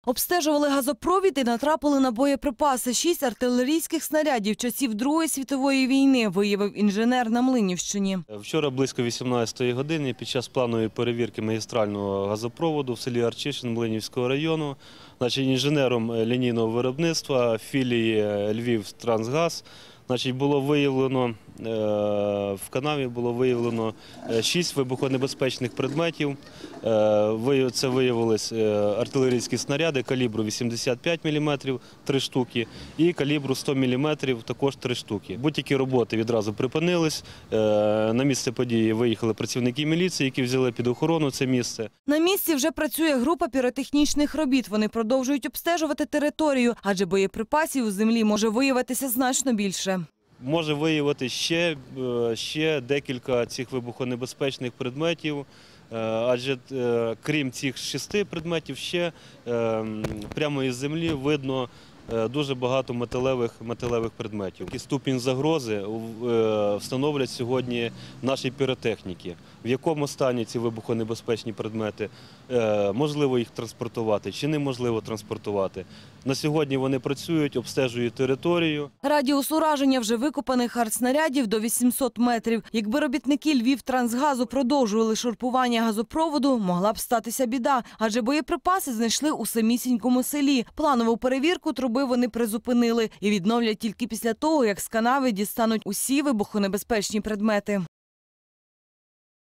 Обстежували газопровід і натрапили на боєприпаси. 6 артилерійських снарядів часів Другої світової війни, виявив інженер на Млинівщині. Вчора близько 18-ї години під час планової перевірки магістрального газопроводу в селі Арчишин Млинівського району, інженером лінійного виробництва філії «Львівтрансгаз», було виявлено, в канаві було виявлено 6 вибухонебезпечних предметів. Це виявились артилерійські снаряди калібру 85 мм – 3 штуки і калібру 100 мм – також 3 штуки. Будь-які роботи відразу припинились. На місце події виїхали працівники міліції, які взяли під охорону це місце. На місці вже працює група піротехнічних робіт. Вони продовжують обстежувати територію, адже боєприпасів у землі може виявитися значно більше. Може виявити ще декілька цих вибухонебезпечних предметів, адже крім цих 6 предметів ще прямо із землі видно дуже багато металевих предметів. Ступінь загрози встановлять сьогодні наші піротехніки. В якому стані ці вибухонебезпечні предмети, можливо їх транспортувати чи неможливо транспортувати. На сьогодні вони працюють, обстежують територію. Радіус ураження вже викопаних артснарядів до 800 метрів. Якби робітники «Львівтрансгазу» продовжували шурпування газопроводу, могла б статися біда, адже боєприпаси знайшли у самісінькому селі. Планову перевірку труби вони призупинили і відновлять тільки після того, як з канави дістануть усі вибухонебезпечні предмети.